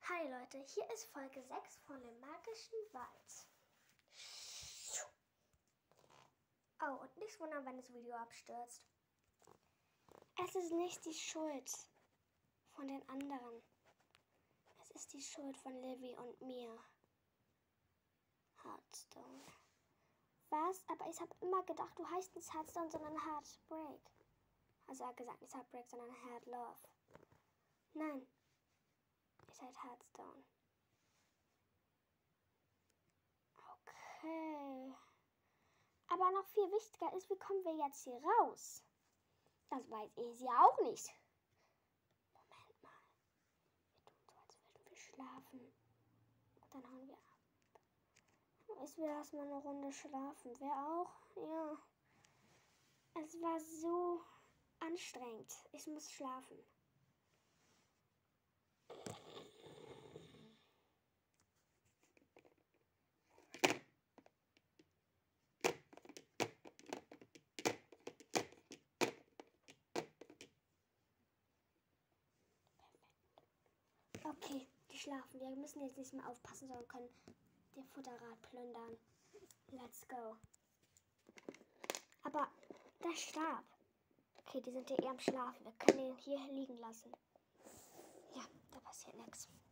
Hi Leute, hier ist Folge 6 von dem magischen Wald. Oh, und nicht wundern, wenn das Video abstürzt. Es ist nicht die Schuld von den anderen. Es ist die Schuld von Livy und mir. Hearthstone. Was? Aber ich habe immer gedacht, du heißt nicht Hearthstone, sondern Heartbreak. Also er hat gesagt, nicht Heartbreak, sondern Heart Love. Nein. Ich heiße Hearthstone. Okay. Aber noch viel wichtiger ist, wie kommen wir jetzt hier raus? Das weiß ich ja auch nicht. Moment mal. Wir tun so, als würden wir schlafen. Und dann hauen wir ab. Ich will erstmal eine Runde schlafen. Wer auch? Ja. Es war so anstrengend. Ich muss schlafen. Okay, die schlafen. Wir müssen jetzt nicht mehr aufpassen, sondern können den Futterrad plündern. Let's go. Aber der Stab. Okay, die sind ja eher am Schlafen. Wir können den hier liegen lassen. Ja, da passiert nichts.